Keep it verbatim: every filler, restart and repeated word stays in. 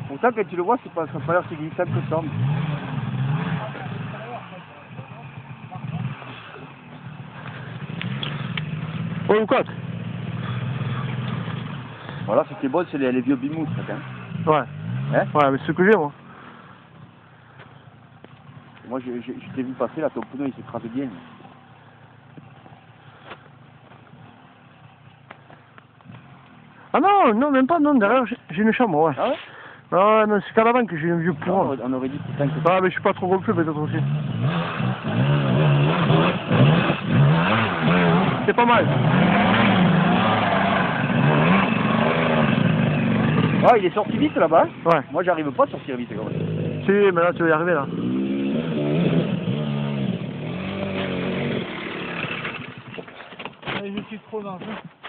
Pourtant, quand tu le vois, c'est pas, ça n'a pas l'air si glissable que ça. Ouais, ou quoi? Voilà, ce qui est bon, c'est les, les vieux bimous, ça, hein. Ouais. Hein? Ouais, mais c'est ce que j'ai, moi. Moi, je, je, je t'ai vu passer, là, ton pneu, il s'écrasait bien. Ah non, non, même pas, non, derrière, j'ai j'ai une chambre, ouais. Ah ouais? Ah ouais, non, c'est qu'à l'avant que j'ai un vieux Non, on, pourrant. aurait, on aurait dit putain que... Ah, mais je suis pas trop gonflé, peut-être aussi. C'est pas mal. Ah, il est sorti vite, là-bas. Ouais. Moi, j'arrive pas à sortir vite, quand même. Si, mais là, tu vas y arriver, là. Allez, je suis trop dans le jeu.